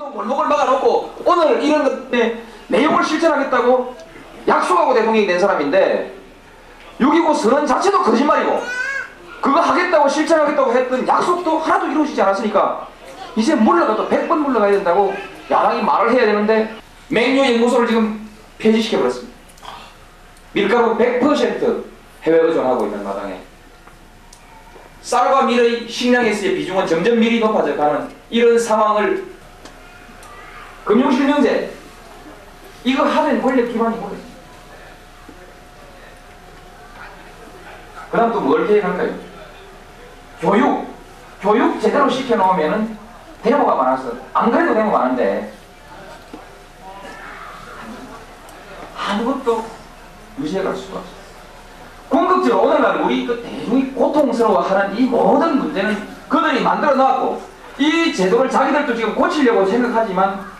골목을 막아놓고 오늘 이런 것에 내용을 실천하겠다고 약속하고 대통령이 된 사람인데 6.29 선언 자체도 거짓말이고 그거 하겠다고 실천하겠다고 했던 약속도 하나도 이루어지지 않았으니까 이제 물러가도 100번 물러가야 된다고 야당이 말을 해야 되는데 맹류 연구소를 지금 폐지시켜버렸습니다. 밀가루 100% 해외 의존하고 있는 마당에 쌀과 밀의 식량에서의 비중은 점점 밀이 높아져 가는 이런 상황을 금융실명제 이거 하는 권력 기반이 뭐예요? 그 다음 또 뭘 계획할까요? 교육 제대로 시켜놓으면은 데모가 많아서 안 그래도 데모 많은데 아무것도 유지해갈 수가 없어요. 궁극적으로 오늘날 우리 그 대중이 고통스러워하는 이 모든 문제는 그들이 만들어 놨고 이 제도를 자기들도 지금 고치려고 생각하지만